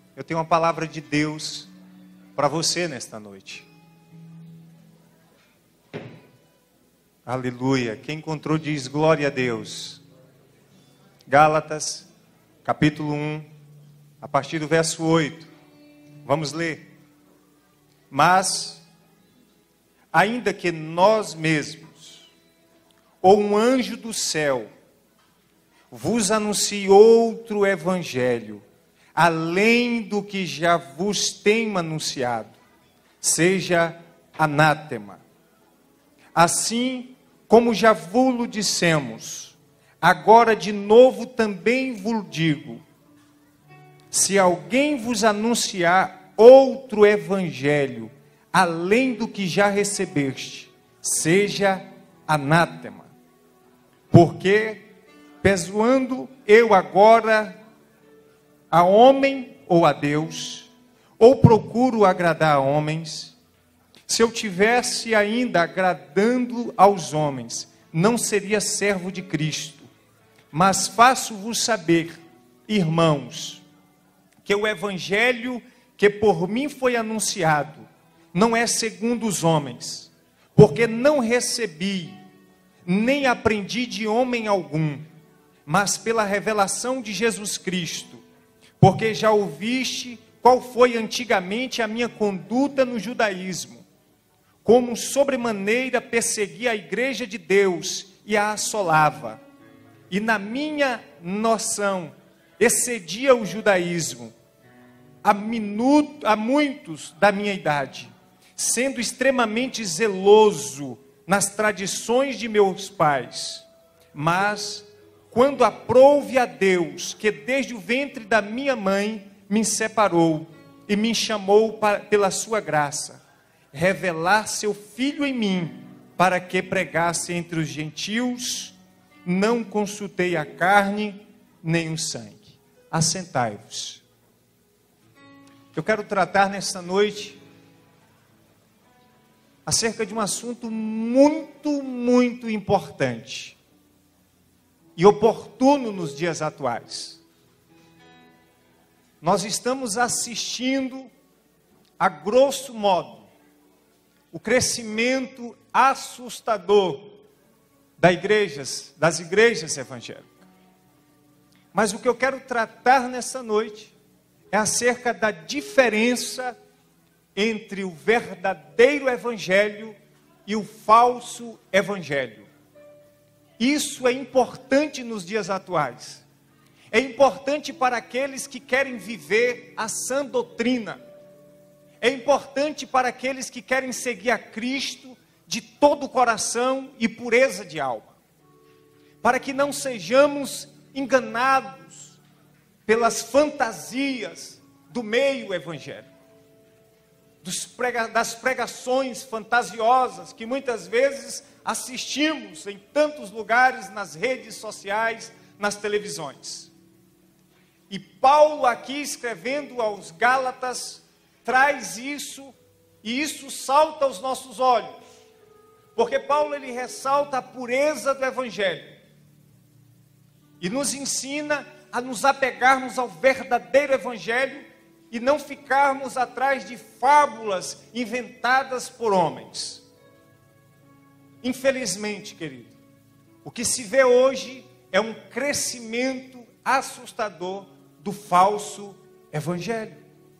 eu tenho uma palavra de Deus para você nesta noite. Aleluia. Quem encontrou diz glória a Deus. Gálatas, capítulo 1, a partir do verso 8. Vamos ler. Mas, ainda que nós mesmos, ou um anjo do céu, vos anuncie outro evangelho, além do que já vos tenho anunciado, seja anátema. Assim como já vos dissemos, agora de novo também vos digo, se alguém vos anunciar outro evangelho, além do que já recebeste, seja anátema. Porque, persuando eu agora a homem ou a Deus, ou procuro agradar a homens, se eu tivesse ainda agradando aos homens, não seria servo de Cristo. Mas faço-vos saber, irmãos, que o evangelho que por mim foi anunciado, não é segundo os homens, porque não recebi, nem aprendi de homem algum, mas pela revelação de Jesus Cristo, porque já ouviste qual foi antigamente a minha conduta no judaísmo, como sobremaneira perseguia a igreja de Deus e a assolava, e na minha noção excedia o judaísmo a muitos da minha idade, sendo extremamente zeloso nas tradições de meus pais. Mas, quando aprouve a Deus, que desde o ventre da minha mãe me separou e me chamou pela sua graça, revelar seu Filho em mim, para que pregasse entre os gentios, não consultei a carne nem o sangue. Assentai-vos. Eu quero tratar nesta noite acerca de um assunto muito importante e oportuno nos dias atuais. Nós estamos assistindo, a grosso modo, o crescimento assustador das igrejas evangélicas. Mas o que eu quero tratar nessa noite é acerca da diferença entre o verdadeiro evangelho e o falso evangelho. Isso é importante nos dias atuais. É importante para aqueles que querem viver a sã doutrina. É importante para aqueles que querem seguir a Cristo de todo o coração e pureza de alma. Para que não sejamos enganados pelas fantasias do meio evangélico, das pregações fantasiosas que muitas vezes assistimos em tantos lugares, nas redes sociais, nas televisões. E Paulo aqui escrevendo aos Gálatas, traz isso, e isso salta aos nossos olhos, porque Paulo ele ressalta a pureza do evangelho, e nos ensina a nos apegarmos ao verdadeiro evangelho, e não ficarmos atrás de fábulas inventadas por homens. Infelizmente, querido, o que se vê hoje é um crescimento assustador do falso evangelho.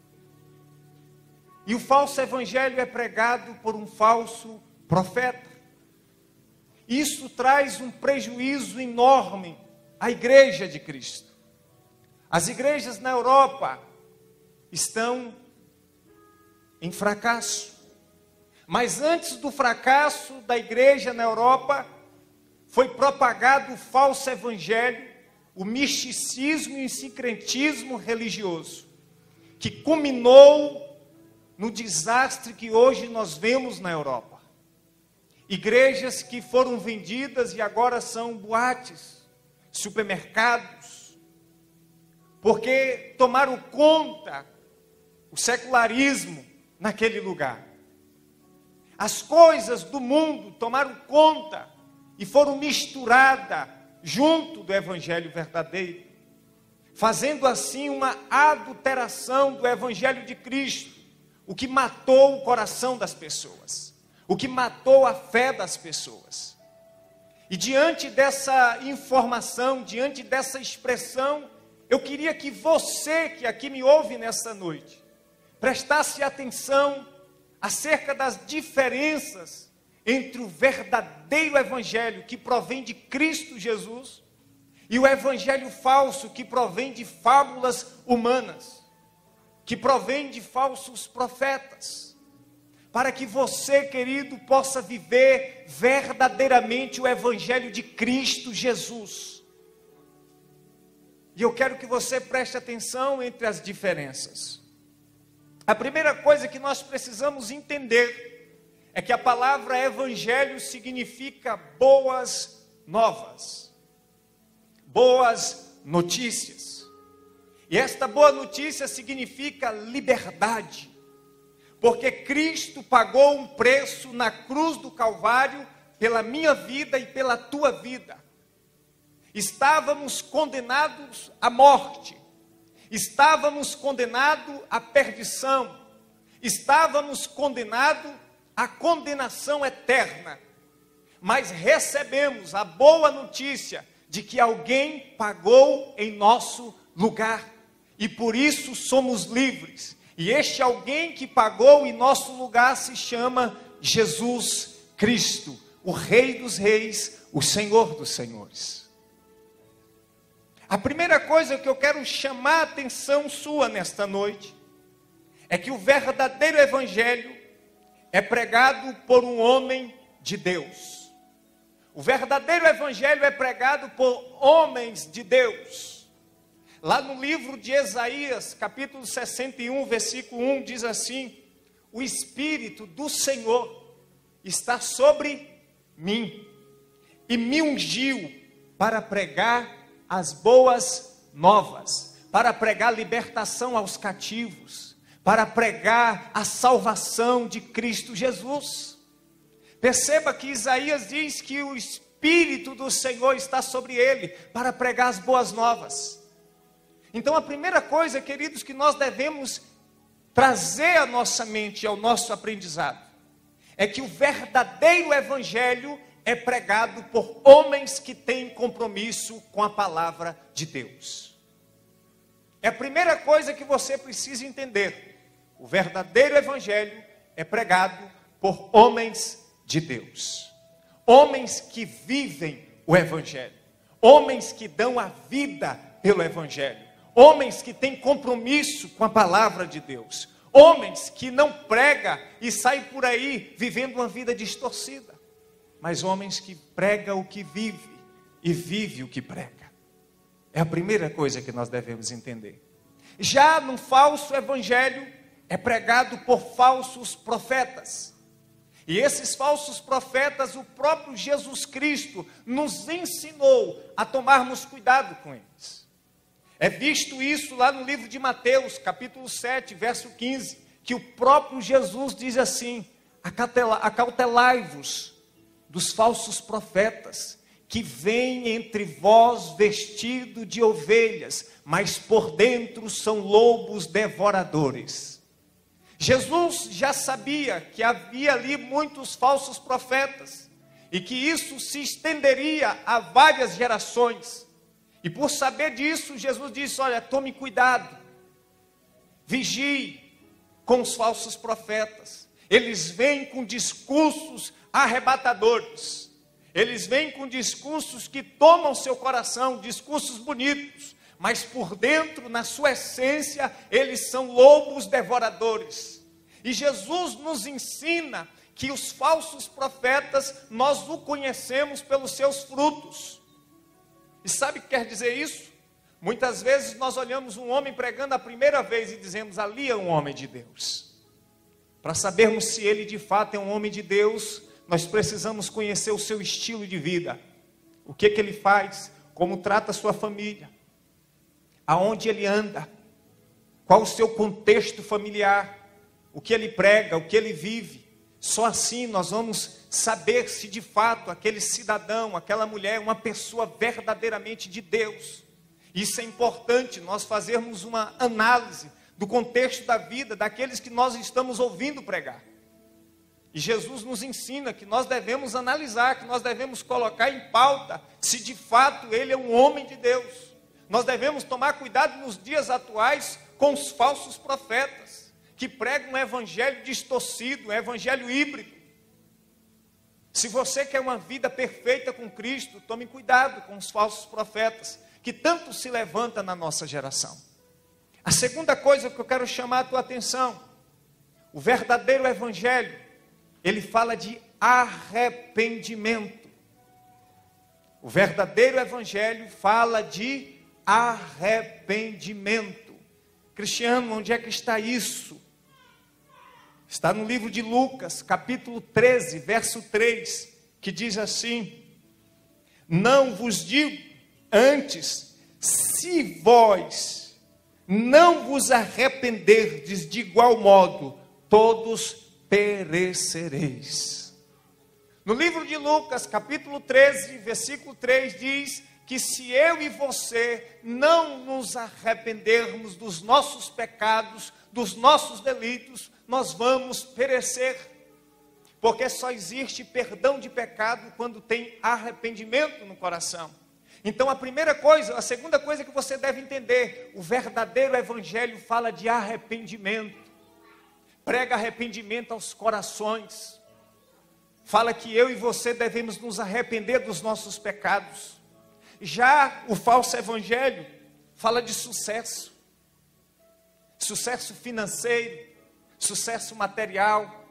E o falso evangelho é pregado por um falso profeta. Isso traz um prejuízo enorme à igreja de Cristo. As igrejas na Europa estão em fracasso. Mas antes do fracasso da igreja na Europa, foi propagado o falso evangelho, o misticismo e o sincretismo religioso, que culminou no desastre que hoje nós vemos na Europa. Igrejas que foram vendidas e agora são boates, supermercados, porque tomaram conta o secularismo naquele lugar. As coisas do mundo tomaram conta e foram misturadas junto do evangelho verdadeiro. fazendo assim uma adulteração do Evangelho de Cristo, o que matou o coração das pessoas, o que matou a fé das pessoas. E diante dessa informação, diante dessa expressão, eu queria que você que aqui me ouve nessa noite, prestasse atenção acerca das diferenças entre o verdadeiro evangelho que provém de Cristo Jesus e o evangelho falso que provém de fábulas humanas, que provém de falsos profetas, para que você, querido, possa viver verdadeiramente o evangelho de Cristo Jesus. E eu quero que você preste atenção entre as diferenças. A primeira coisa que nós precisamos entender é que a palavra evangelho significa boas novas, boas notícias. E esta boa notícia significa liberdade, porque Cristo pagou um preço na cruz do Calvário pela minha vida e pela tua vida. Estávamos condenados à morte, estávamos condenados à perdição, estávamos condenados à condenação eterna, mas recebemos a boa notícia de que alguém pagou em nosso lugar, e por isso somos livres. E este alguém que pagou em nosso lugar se chama Jesus Cristo, o Rei dos Reis, o Senhor dos Senhores. A primeira coisa que eu quero chamar a atenção sua nesta noite é que o verdadeiro evangelho é pregado por um homem de Deus. O verdadeiro evangelho é pregado por homens de Deus. Lá no livro de Isaías, capítulo 61, versículo 1, diz assim: o Espírito do Senhor está sobre mim e me ungiu para pregar as boas novas, para pregar libertação aos cativos, para pregar a salvação de Cristo Jesus. Perceba que Isaías diz que o Espírito do Senhor está sobre ele, para pregar as boas novas. Então a primeira coisa, queridos, que nós devemos trazer à nossa mente, ao nosso aprendizado, é que o verdadeiro evangelho é pregado por homens que têm compromisso com a palavra de Deus. É a primeira coisa que você precisa entender. O verdadeiro evangelho é pregado por homens de Deus. Homens que vivem o evangelho. Homens que dão a vida pelo evangelho. Homens que têm compromisso com a palavra de Deus. Homens que não pregam e saem por aí vivendo uma vida distorcida. Mas homens que pregam o que vive e vive o que prega. É a primeira coisa que nós devemos entender. Já no falso evangelho é pregado por falsos profetas. E esses falsos profetas, o próprio Jesus Cristo nos ensinou a tomarmos cuidado com eles. É visto isso lá no livro de Mateus, capítulo 7, verso 15, que o próprio Jesus diz assim: acautelai-vos dos falsos profetas, que vêm entre vós vestido de ovelhas, mas por dentro são lobos devoradores. Jesus já sabia que havia ali muitos falsos profetas, e que isso se estenderia a várias gerações. E por saber disso, Jesus disse: olha, tome cuidado, vigie com os falsos profetas. Eles vêm com discursos arrebatadores, eles vêm com discursos que tomam seu coração, discursos bonitos, mas por dentro, na sua essência, eles são lobos devoradores. E Jesus nos ensina que os falsos profetas, nós o conhecemos pelos seus frutos. E sabe o que quer dizer isso? Muitas vezes nós olhamos um homem pregando a primeira vez e dizemos: ali é um homem de Deus. Para sabermos se ele de fato é um homem de Deus, nós precisamos conhecer o seu estilo de vida. O que ele faz, como trata a sua família, aonde ele anda, qual o seu contexto familiar, o que ele prega, o que ele vive. Só assim nós vamos saber se de fato aquele cidadão, aquela mulher é uma pessoa verdadeiramente de Deus. Isso é importante, nós fazermos uma análise do contexto da vida daqueles que nós estamos ouvindo pregar. E Jesus nos ensina que nós devemos analisar, que nós devemos colocar em pauta se de fato ele é um homem de Deus. Nós devemos tomar cuidado nos dias atuais com os falsos profetas, que pregam um evangelho distorcido, um evangelho híbrido. Se você quer uma vida perfeita com Cristo, tome cuidado com os falsos profetas, que tanto se levanta na nossa geração. A segunda coisa que eu quero chamar a tua atenção, o verdadeiro evangelho, ele fala de arrependimento. O verdadeiro evangelho fala de arrependimento. Cristiano, onde é que está isso? Está no livro de Lucas, capítulo 13, verso 3, que diz assim: não vos digo antes, se vós não vos arrependerdes de igual modo, todos perecereis. No livro de Lucas, capítulo 13, versículo 3, diz que se eu e você não nos arrependermos dos nossos pecados, dos nossos delitos, nós vamos perecer. Porque só existe perdão de pecado quando tem arrependimento no coração. Então a segunda coisa que você deve entender, o verdadeiro evangelho fala de arrependimento. Prega arrependimento aos corações. Fala que eu e você devemos nos arrepender dos nossos pecados. Já o falso evangelho fala de sucesso. Sucesso financeiro, sucesso material.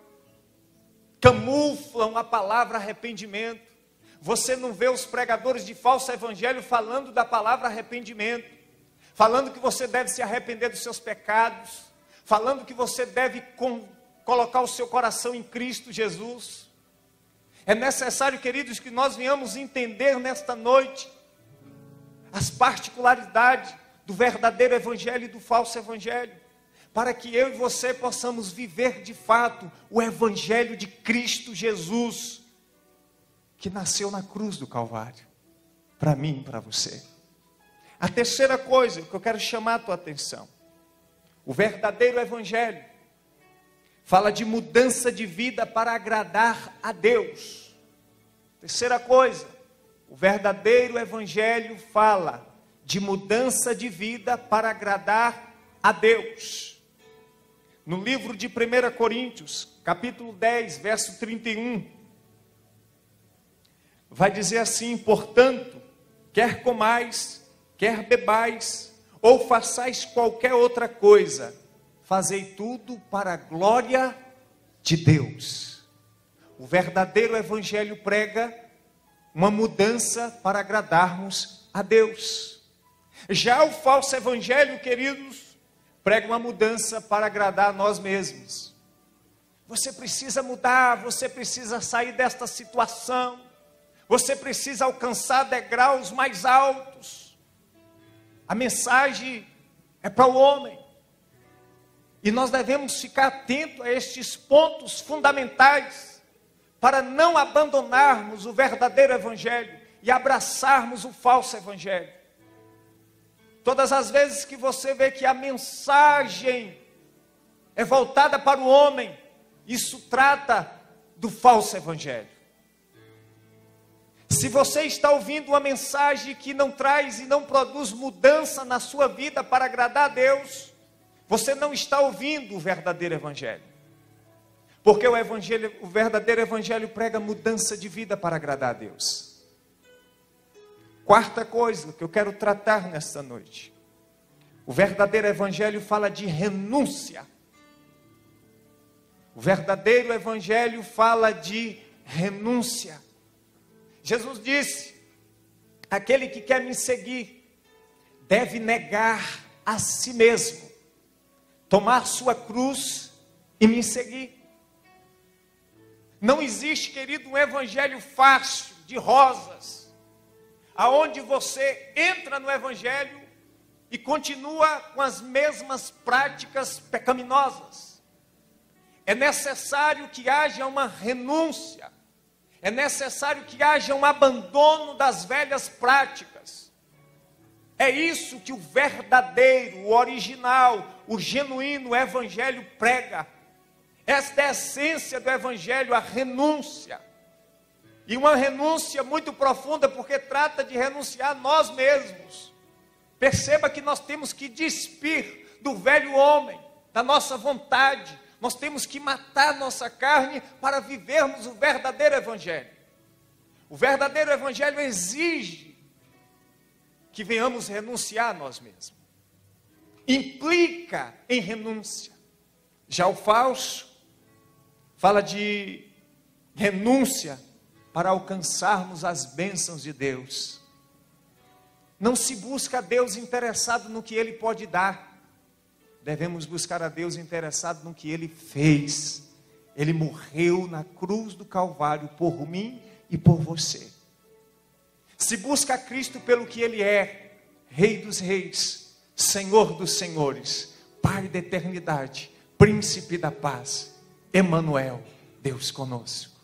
Camuflam a palavra arrependimento. Você não vê os pregadores de falso evangelho falando da palavra arrependimento. Falando que você deve se arrepender dos seus pecados. Falando que você deve colocar o seu coração em Cristo Jesus. É necessário, queridos, que nós venhamos entender nesta noite as particularidades do verdadeiro evangelho e do falso evangelho, para que eu e você possamos viver de fato o evangelho de Cristo Jesus, que nasceu na cruz do Calvário, para mim e para você. A terceira coisa que eu quero chamar a tua atenção, o verdadeiro evangelho fala de mudança de vida para agradar a Deus. Terceira coisa, o verdadeiro evangelho fala de mudança de vida para agradar a Deus. No livro de 1 Coríntios, capítulo 10, verso 31, vai dizer assim: portanto, quer comais, quer bebais, ou façais qualquer outra coisa, fazei tudo para a glória de Deus. O verdadeiro evangelho prega uma mudança para agradarmos a Deus. Já o falso evangelho, queridos, prega uma mudança para agradar a nós mesmos. Você precisa mudar, você precisa sair desta situação, você precisa alcançar degraus mais altos. A mensagem é para o homem. E nós devemos ficar atentos a estes pontos fundamentais, para não abandonarmos o verdadeiro evangelho e abraçarmos o falso evangelho. Todas as vezes que você vê que a mensagem é voltada para o homem, isso trata do falso evangelho. Se você está ouvindo uma mensagem que não traz e não produz mudança na sua vida para agradar a Deus, você não está ouvindo o verdadeiro evangelho. Porque o verdadeiro evangelho prega mudança de vida para agradar a Deus. Quarta coisa que eu quero tratar nesta noite. O verdadeiro evangelho fala de renúncia. O verdadeiro evangelho fala de renúncia. Jesus disse: aquele que quer me seguir deve negar a si mesmo, tomar sua cruz e me seguir. Não existe, querido, um evangelho fácil, de rosas, aonde você entra no evangelho e continua com as mesmas práticas pecaminosas. É necessário que haja uma renúncia, é necessário que haja um abandono das velhas práticas. É isso que o verdadeiro, o original, o genuíno evangelho prega. Esta é a essência do evangelho, a renúncia. E uma renúncia muito profunda, porque trata de renunciar a nós mesmos. Perceba que nós temos que despir do velho homem, da nossa vontade. Nós temos que matar nossa carne para vivermos o verdadeiro evangelho. O verdadeiro evangelho exige que venhamos renunciar a nós mesmos. Implica em renúncia. Já o falso fala de renúncia para alcançarmos as bênçãos de Deus. Não se busca a Deus interessado no que Ele pode dar. Devemos buscar a Deus interessado no que Ele fez. Ele morreu na cruz do Calvário por mim e por você. Se busca a Cristo pelo que Ele é, Rei dos reis, Senhor dos senhores, Pai da eternidade, Príncipe da paz, Emanuel, Deus conosco.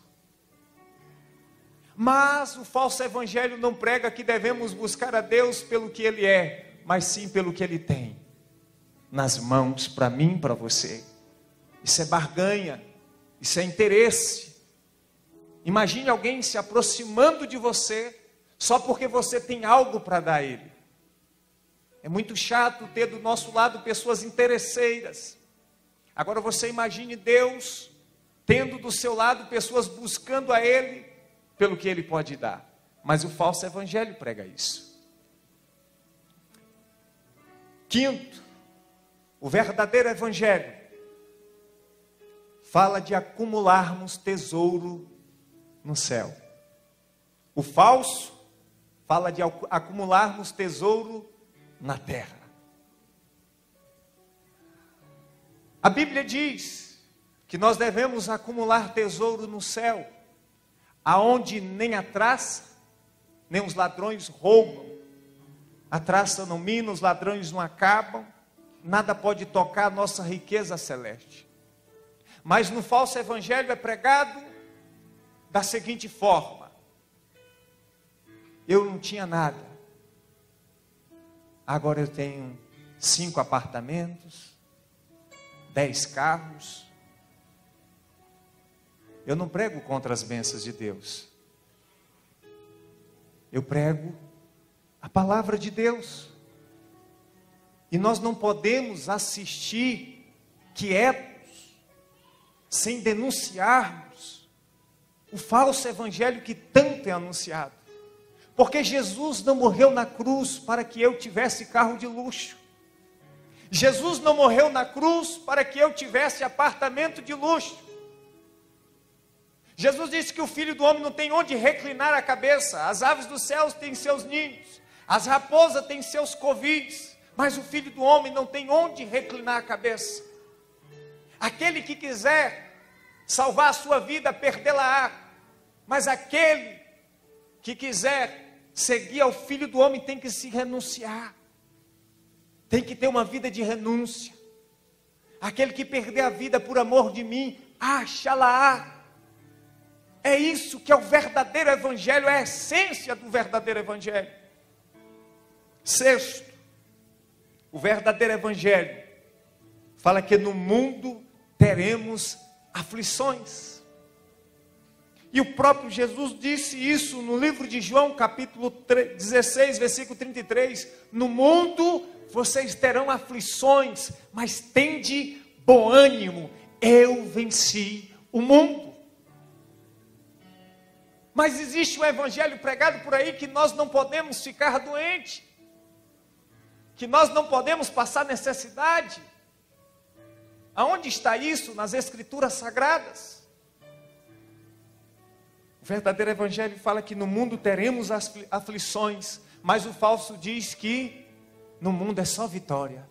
Mas o falso evangelho não prega que devemos buscar a Deus pelo que Ele é, mas sim pelo que Ele tem nas mãos para mim e para você. Isso é barganha, isso é interesse. Imagine alguém se aproximando de você só porque você tem algo para dar a ele. É muito chato ter do nosso lado pessoas interesseiras. Agora você imagine Deus tendo do seu lado pessoas buscando a Ele pelo que Ele pode dar. Mas o falso evangelho prega isso. Quinto, o verdadeiro evangelho fala de acumularmos tesouro no céu. O falso fala de acumularmos tesouro na terra. A Bíblia diz que nós devemos acumular tesouro no céu, aonde nem a traça, nem os ladrões roubam, a traça não mina, os ladrões não acabam, nada pode tocar a nossa riqueza celeste. Mas no falso evangelho é pregado da seguinte forma: eu não tinha nada, agora eu tenho 5 apartamentos, 10 carros. Eu não prego contra as bênçãos de Deus. Eu prego a palavra de Deus. E nós não podemos assistir quietos, sem denunciarmos o falso evangelho que tanto é anunciado. Porque Jesus não morreu na cruz para que eu tivesse carro de luxo. Jesus não morreu na cruz para que eu tivesse apartamento de luxo. Jesus disse que o Filho do Homem não tem onde reclinar a cabeça. As aves dos céus têm seus ninhos, as raposas têm seus covis, mas o Filho do Homem não tem onde reclinar a cabeça. Aquele que quiser salvar a sua vida, perdê-la-á. Mas aquele que quiser seguir ao Filho do Homem tem que se renunciar. Tem que ter uma vida de renúncia. Aquele que perder a vida por amor de mim, acha-la-á. É isso que é o verdadeiro evangelho, é a essência do verdadeiro evangelho. Sexto, o verdadeiro evangelho fala que no mundo teremos aflições. E o próprio Jesus disse isso no livro de João, capítulo 16, versículo 33. No mundo vocês terão aflições, mas tende bom ânimo, eu venci o mundo. Mas existe um evangelho pregado por aí que nós não podemos ficar doentes, que nós não podemos passar necessidade. Aonde está isso? Nas Escrituras Sagradas. O verdadeiro evangelho fala que no mundo teremos aflições, mas o falso diz que no mundo é só vitória.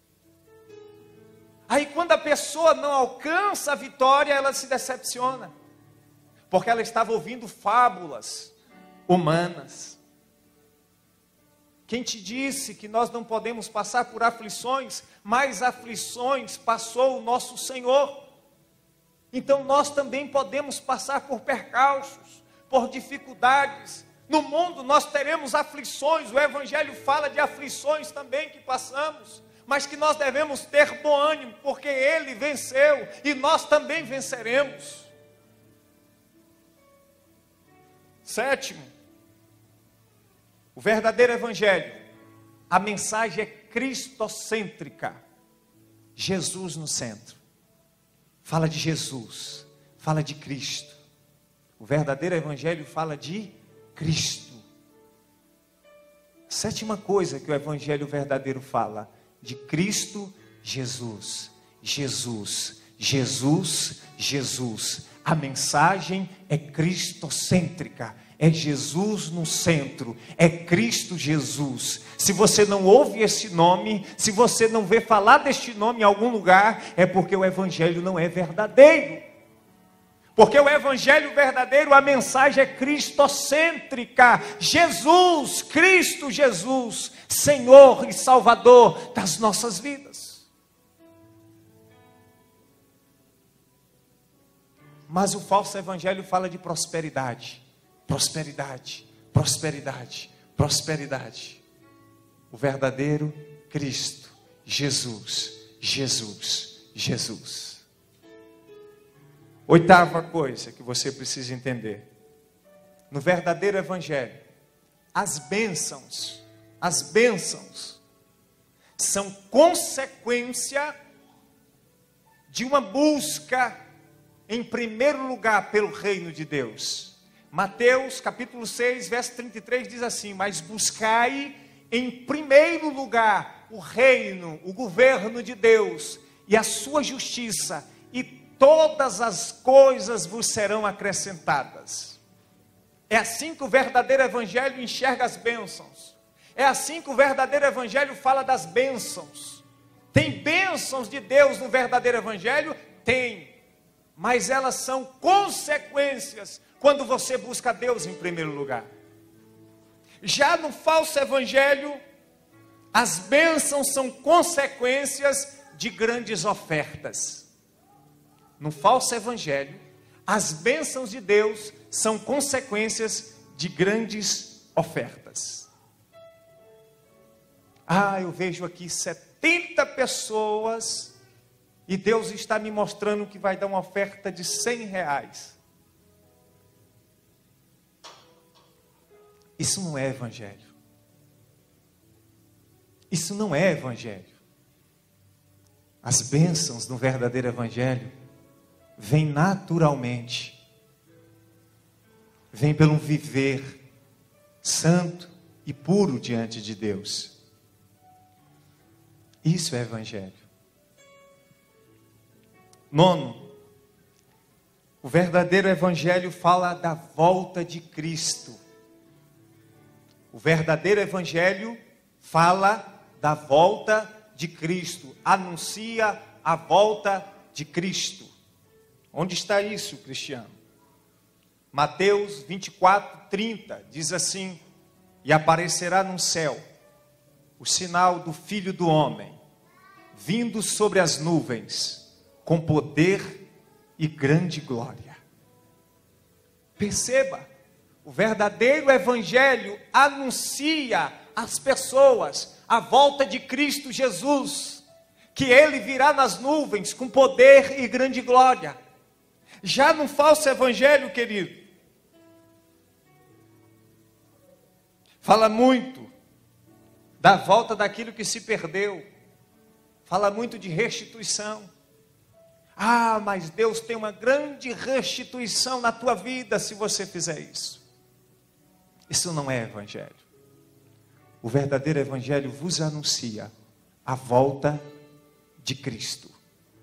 Aí quando a pessoa não alcança a vitória, ela se decepciona, porque ela estava ouvindo fábulas humanas. Quem te disse que nós não podemos passar por aflições? Mais aflições passou o nosso Senhor. Então nós também podemos passar por percalços, por dificuldades. No mundo nós teremos aflições, o Evangelho fala de aflições também que passamos, mas que nós devemos ter bom ânimo, porque Ele venceu e nós também venceremos. Sétimo, o verdadeiro Evangelho, a mensagem é cristocêntrica, Jesus no centro. Fala de Jesus, fala de Cristo. O verdadeiro Evangelho fala de Cristo. Sétima coisa que o Evangelho verdadeiro fala: de Cristo Jesus. Jesus, Jesus, Jesus. A mensagem é cristocêntrica. É Jesus no centro, é Cristo Jesus. Se você não ouve esse nome, se você não vê falar deste nome em algum lugar, é porque o Evangelho não é verdadeiro. Porque o Evangelho verdadeiro, a mensagem é cristocêntrica. Jesus, Cristo Jesus, Senhor e Salvador das nossas vidas. Mas o falso evangelho fala de prosperidade. Prosperidade, prosperidade, prosperidade. O verdadeiro Cristo, Jesus, Jesus, Jesus. Oitava coisa que você precisa entender: no verdadeiro evangelho, as bênçãos são consequência de uma busca em primeiro lugar pelo reino de Deus. Mateus capítulo 6, verso 33 diz assim: mas buscai em primeiro lugar o reino, o governo de Deus e a sua justiça, e todas as coisas vos serão acrescentadas. É assim que o verdadeiro evangelho enxerga as bênçãos. É assim que o verdadeiro evangelho fala das bênçãos. Tem bênçãos de Deus no verdadeiro evangelho? Tem. Mas elas são consequências quando você busca Deus em primeiro lugar. Já no falso evangelho, as bênçãos são consequências de grandes ofertas. No falso evangelho, as bênçãos de Deus são consequências de grandes ofertas. Eu vejo aqui 70 pessoas e Deus está me mostrando que vai dar uma oferta de R$100. Isso não é evangelho. Isso não é evangelho. As bênçãos no verdadeiro evangelho vêm naturalmente. Vêm pelo viver santo e puro diante de Deus. Isso é evangelho. Nono, o verdadeiro evangelho fala da volta de Cristo. O verdadeiro evangelho fala da volta de Cristo, anuncia a volta de Cristo. Onde está isso, Cristiano? Mateus 24, 30 diz assim: e aparecerá no céu o sinal do Filho do Homem, vindo sobre as nuvens, com poder e grande glória. Perceba, o verdadeiro evangelho anuncia às pessoas a volta de Cristo Jesus, que Ele virá nas nuvens com poder e grande glória. Já no falso evangelho, querido, fala muito da volta daquilo que se perdeu, fala muito de restituição. Mas Deus tem uma grande restituição na tua vida se você fizer isso. Isso não é evangelho. O verdadeiro evangelho vos anuncia a volta de Cristo.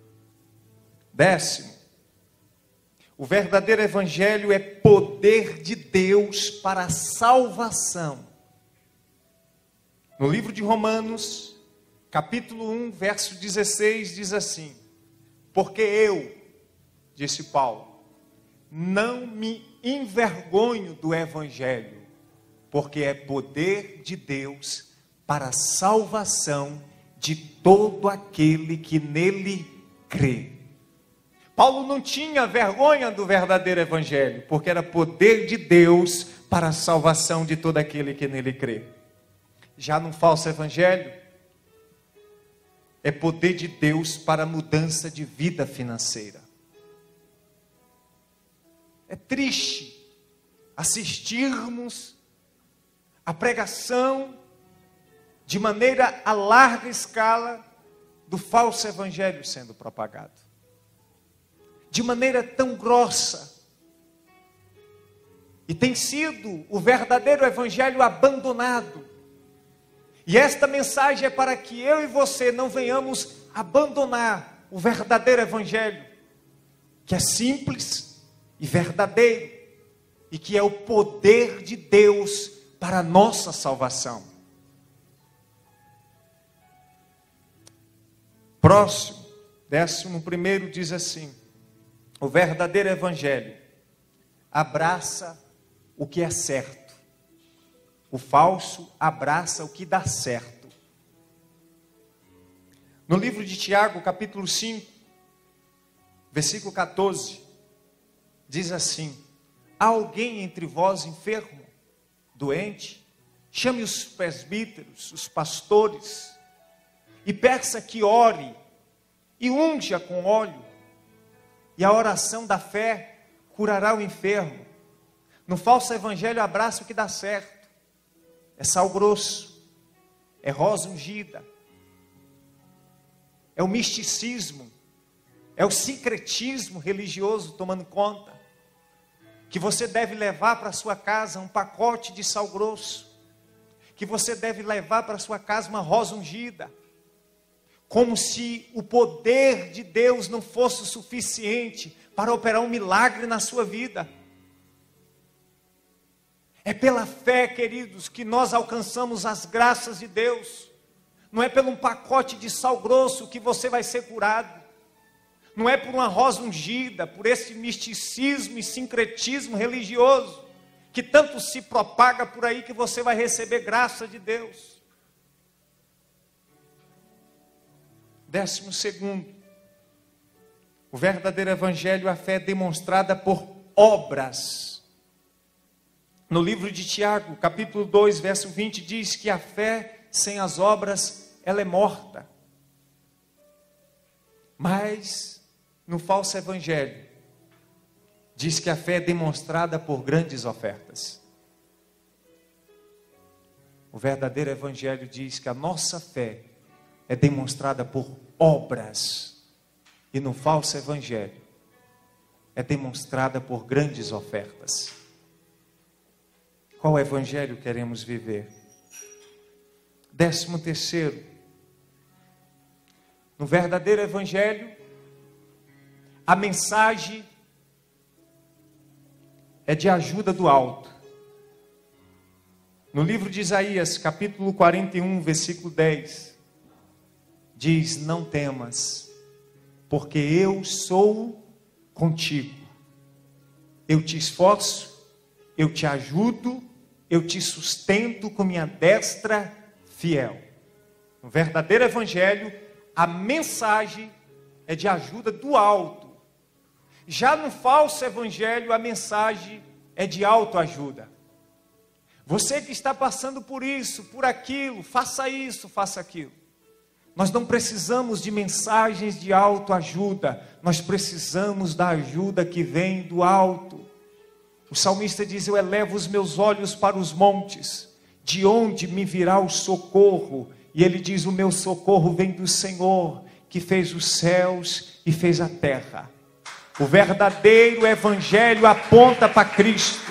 10º, o verdadeiro evangelho é poder de Deus para a salvação. No livro de Romanos, capítulo 1, verso 16, diz assim: porque eu, disse Paulo, não me envergonho do evangelho, porque é poder de Deus para a salvação de todo aquele que nele crê. Paulo não tinha vergonha do verdadeiro evangelho, porque era poder de Deus para a salvação de todo aquele que nele crê. Já no falso evangelho, é poder de Deus para a mudança de vida financeira. É triste assistirmos a pregação de maneira a larga escala do falso evangelho sendo propagado. De maneira tão grossa. E tem sido o verdadeiro evangelho abandonado. E esta mensagem é para que eu e você não venhamos abandonar o verdadeiro evangelho, que é simples e verdadeiro, e que é o poder de Deus para a nossa salvação. Próximo, 11º diz assim: o verdadeiro evangelho abraça o que é certo. O falso abraça o que dá certo. No livro de Tiago, capítulo 5, versículo 14, diz assim: há alguém entre vós enfermo, doente? Chame os presbíteros, os pastores, e peça que ore, e unja com óleo, e a oração da fé curará o enfermo. No falso evangelho abraça o que dá certo. É sal grosso, é rosa ungida, é o misticismo, é o sincretismo religioso tomando conta, que você deve levar para sua casa um pacote de sal grosso, que você deve levar para sua casa uma rosa ungida, como se o poder de Deus não fosse o suficiente para operar um milagre na sua vida. É pela fé, queridos, que nós alcançamos as graças de Deus. Não é pelo um pacote de sal grosso que você vai ser curado. Não é por uma rosa ungida, por esse misticismo e sincretismo religioso que tanto se propaga por aí, que você vai receber graça de Deus. 12º, o verdadeiro evangelho, a fé é demonstrada por obras. No livro de Tiago, capítulo 2, verso 20, diz que a fé sem as obras, ela é morta. Mas, no falso evangelho, diz que a fé é demonstrada por grandes ofertas. O verdadeiro evangelho diz que a nossa fé é demonstrada por obras. E no falso evangelho, é demonstrada por grandes ofertas. Qual evangelho queremos viver? 13º, no verdadeiro evangelho, a mensagem é de ajuda do alto. No livro de Isaías, capítulo 41, versículo 10, diz: não temas, porque eu sou contigo. Eu te esforço, eu te ajudo, eu te sustento com minha destra fiel. No verdadeiro evangelho, a mensagem é de ajuda do alto. Já no falso evangelho, a mensagem é de autoajuda. Você que está passando por isso, por aquilo, faça isso, faça aquilo. Nós não precisamos de mensagens de autoajuda, nós precisamos da ajuda que vem do alto. O salmista diz: eu elevo os meus olhos para os montes, de onde me virá o socorro? E ele diz: o meu socorro vem do Senhor, que fez os céus e fez a terra. O verdadeiro evangelho aponta para Cristo.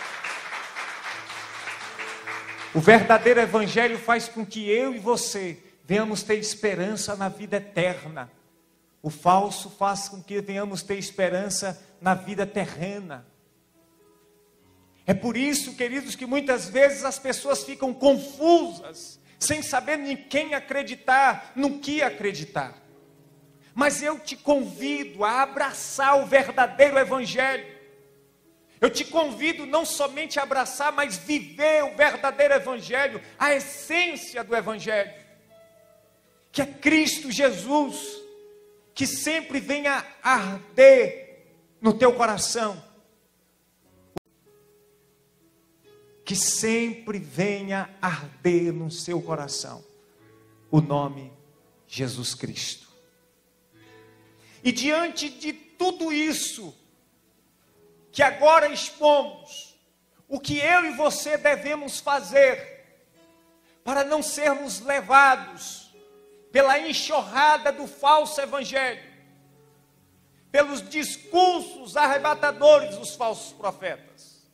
O verdadeiro evangelho faz com que eu e você venhamos ter esperança na vida eterna. O falso faz com que venhamos ter esperança na vida terrena. É por isso, queridos, que muitas vezes as pessoas ficam confusas, sem saber em quem acreditar, no que acreditar. Mas eu te convido a abraçar o verdadeiro evangelho. Eu te convido não somente a abraçar, mas viver o verdadeiro evangelho, a essência do evangelho, que é Cristo Jesus, que sempre venha arder no teu coração. que sempre venha arder no seu coração o nome Jesus Cristo. E diante de tudo isso que agora expomos, o que eu e você devemos fazer para não sermos levados pela enxurrada do falso evangelho, pelos discursos arrebatadores dos falsos profetas?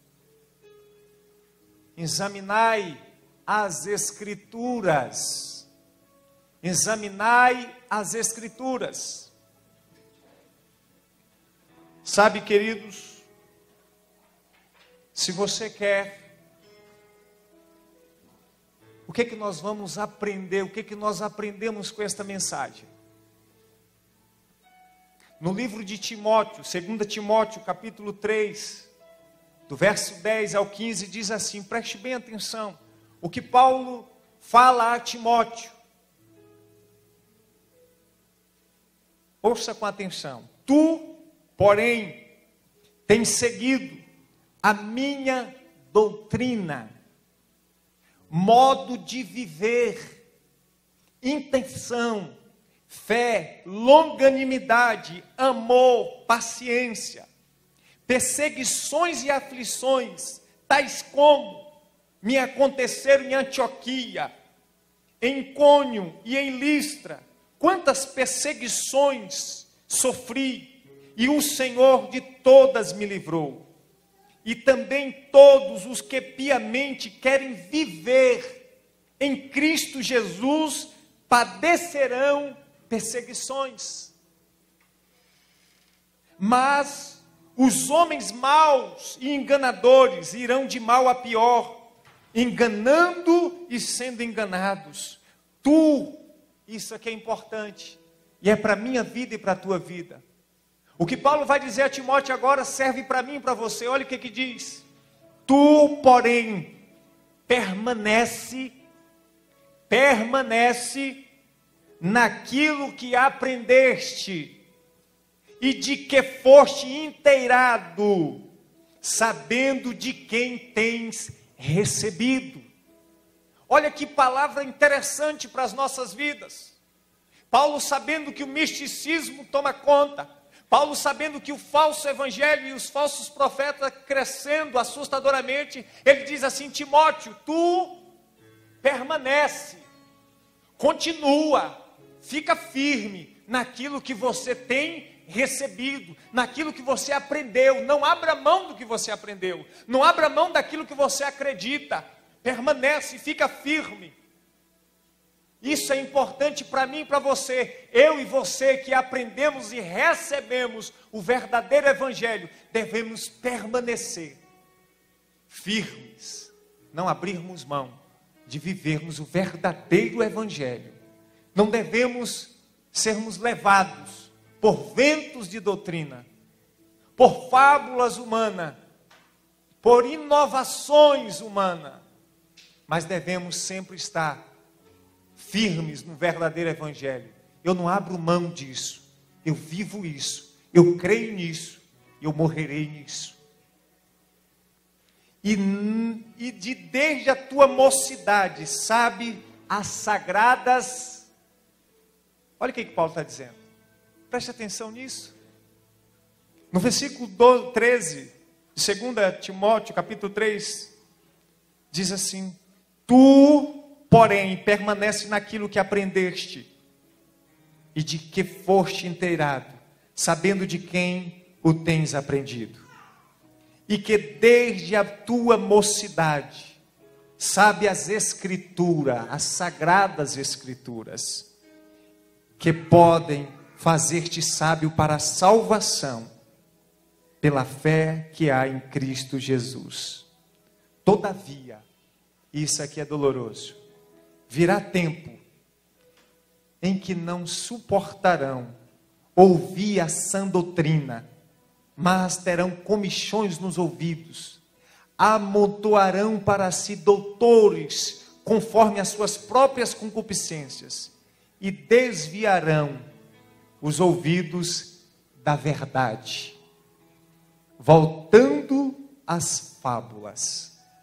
Examinai as Escrituras. Examinai as Escrituras. Sabe, queridos, se você quer, o que nós vamos aprender? O que nós aprendemos com esta mensagem? No livro de Timóteo, 2 Timóteo, capítulo 3, do verso 10 ao 15, diz assim, preste bem atenção, o que Paulo fala a Timóteo. Ouça com atenção. Tu, porém, tens seguido a minha doutrina, modo de viver, intenção, fé, longanimidade, amor, paciência, perseguições e aflições, tais como me aconteceram em Antioquia, em Icônio e em Listra. Quantas perseguições sofri, e o Senhor de todas me livrou. E também todos os que piamente querem viver em Cristo Jesus padecerão perseguições. Mas os homens maus e enganadores irão de mal a pior, enganando e sendo enganados. Isso aqui é importante, e é para a minha vida e para a tua vida. O que Paulo vai dizer a Timóteo agora serve para mim e para você. Olha o que diz. Tu, porém, permanece naquilo que aprendeste e de que foste inteirado, sabendo de quem tens recebido. Olha que palavra interessante para as nossas vidas. Paulo, sabendo que o misticismo toma conta, Paulo, sabendo que o falso evangelho e os falsos profetas crescendo assustadoramente, ele diz assim: Timóteo, tu permanece, continua, fica firme naquilo que você tem recebido, naquilo que você aprendeu. Não abra mão do que você aprendeu, não abra mão daquilo que você acredita. Permanece, fica firme. Isso é importante para mim e para você. Eu e você que aprendemos e recebemos o verdadeiro evangelho, devemos permanecer firmes, não abrirmos mão de vivermos o verdadeiro evangelho. Não devemos sermos levados por ventos de doutrina, por fábulas humanas, por inovações humanas, mas devemos sempre estar firmes no verdadeiro evangelho. Eu não abro mão disso, eu vivo isso, eu creio nisso, eu morrerei nisso. E desde a tua mocidade, sabe, as sagradas. Olha o que Paulo está dizendo, preste atenção nisso. No versículo 13 de 2 Timóteo, capítulo 3, diz assim: Tu, porém, permanece naquilo que aprendeste e de que foste inteirado, sabendo de quem o tens aprendido. E que desde a tua mocidade sabe as Escrituras, as sagradas Escrituras, que podem fazer-te sábio para a salvação, pela fé que há em Cristo Jesus. Todavia, isso aqui é doloroso, virá tempo em que não suportarão ouvir a sã doutrina, mas terão comichões nos ouvidos, amontoarão para si doutores, conforme as suas próprias concupiscências, e desviarão os ouvidos da verdade, voltando às fábulas.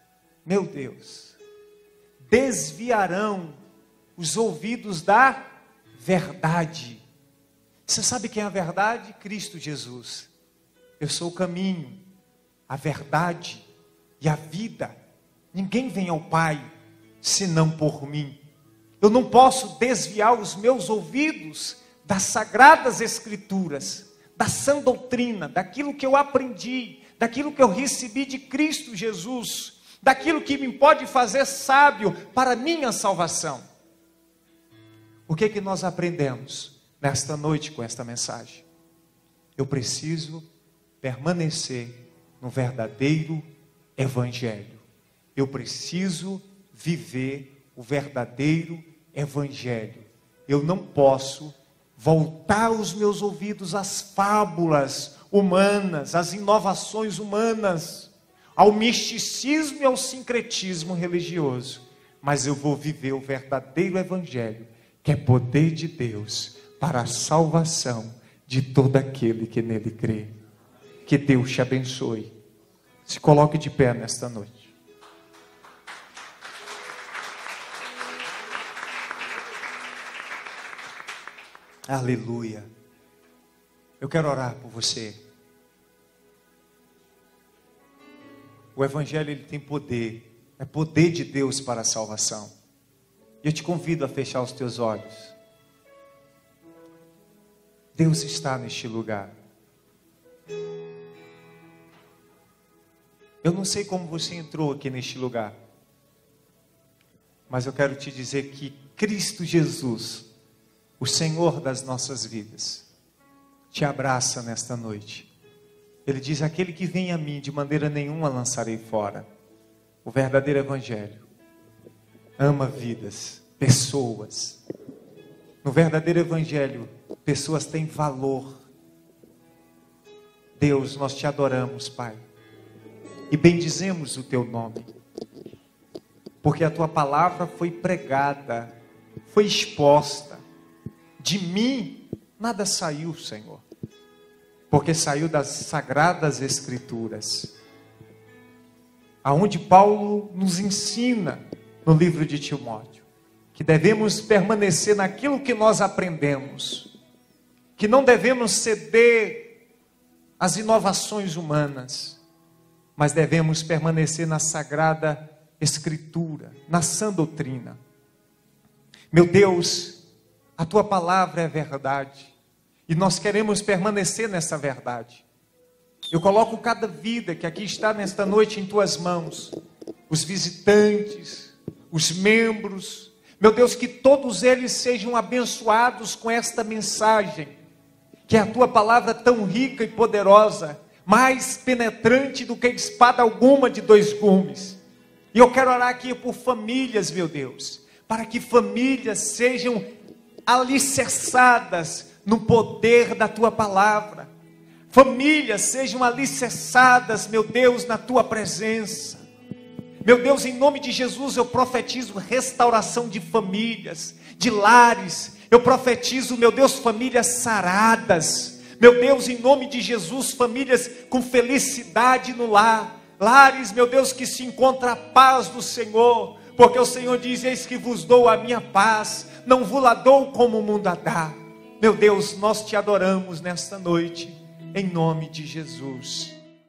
meu Deus, desviarão os ouvidos da verdade. Você sabe quem é a verdade? Cristo Jesus. Eu sou o caminho, a verdade e a vida. Ninguém vem ao Pai senão por mim. Eu não posso desviar os meus ouvidos das sagradas escrituras, da sã doutrina, daquilo que eu aprendi, daquilo que eu recebi de Cristo Jesus, daquilo que me pode fazer sábio para a minha salvação. O que é que nós aprendemos nesta noite com esta mensagem? Eu preciso permanecer no verdadeiro Evangelho. Eu preciso viver o verdadeiro Evangelho. Eu não posso voltar os meus ouvidos às fábulas humanas, às inovações humanas, ao misticismo e ao sincretismo religioso. Mas eu vou viver o verdadeiro Evangelho, que é poder de Deus para a salvação de todo aquele que nele crê. Que Deus te abençoe. Se coloque de pé nesta noite. Aleluia. Eu quero orar por você. O Evangelho, ele tem poder. É poder de Deus para a salvação. E eu te convido a fechar os teus olhos. Deus está neste lugar. Eu não sei como você entrou aqui neste lugar, mas eu quero te dizer que Cristo Jesus, o Senhor das nossas vidas, te abraça nesta noite. Ele diz: aquele que vem a mim, de maneira nenhuma lançarei fora. O verdadeiro Evangelho ama vidas, pessoas. No verdadeiro Evangelho, pessoas têm valor. Deus, nós te adoramos, Pai, e bendizemos o teu nome, porque a tua palavra foi pregada, foi exposta. De mim nada saiu, Senhor, porque saiu das sagradas escrituras, aonde Paulo nos ensina no livro de Timóteo, que devemos permanecer naquilo que nós aprendemos, que não devemos ceder às inovações humanas, mas devemos permanecer na sagrada escritura, na sã doutrina. Meu Deus, a tua palavra é verdade, e nós queremos permanecer nessa verdade. Eu coloco cada vida que aqui está nesta noite em tuas mãos, os visitantes, os membros. Meu Deus, que todos eles sejam abençoados com esta mensagem, que é a tua palavra tão rica e poderosa, mais penetrante do que espada alguma de dois gumes. E eu quero orar aqui por famílias, meu Deus, para que famílias sejam alicerçadas no poder da tua palavra. Famílias sejam alicerçadas, meu Deus, na tua presença. Meu Deus, em nome de Jesus, eu profetizo restauração de famílias, de lares. Eu profetizo, meu Deus, famílias saradas. Meu Deus, em nome de Jesus, famílias com felicidade no lar. Lares, meu Deus, que se encontra a paz do Senhor. Porque o Senhor diz: eis que vos dou a minha paz, não vos la dou como o mundo a dá. Meu Deus, nós te adoramos nesta noite, em nome de Jesus.